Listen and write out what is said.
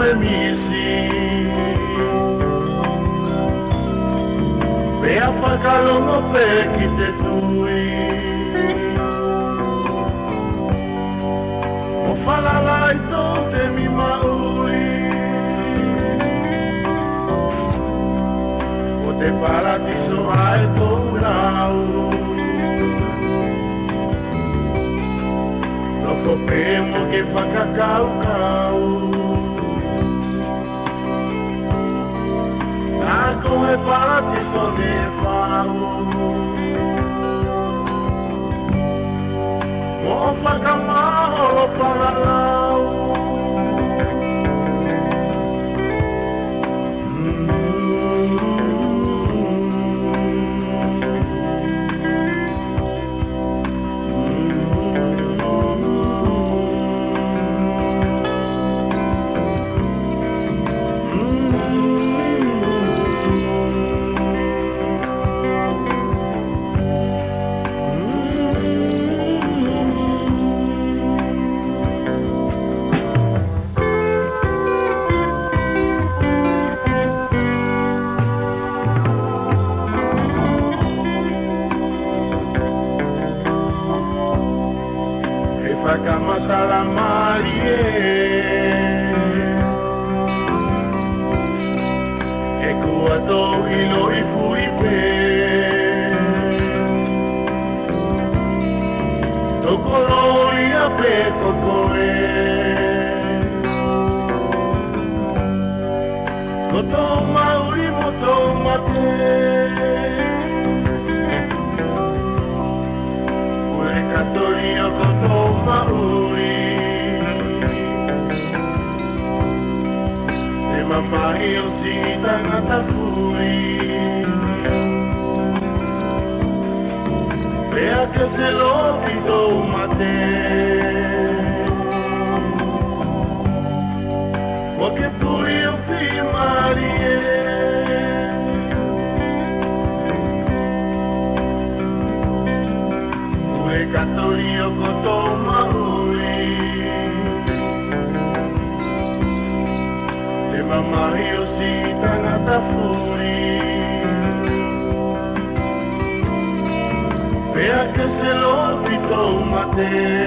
e misi Pea whakalongo pe ki te tui O whalalai tō te mi maui O te paratiso ai tō lau No whope mo ke whakakau-kau Nako e paratiso ne whau Mo whakamaholo paralau Whakamata la marie E kua tō ilo I furipe Toko lori a pe kokoe Ko tō mauri mo tō mate Ure katolia ko tō mauri Te mamahi o si tangata furi Pea ke se loki tō mate O ke puri o fi marie Ure katolia ko tō mauri Te mamahi o si tangata furi Pea que se lo pito mate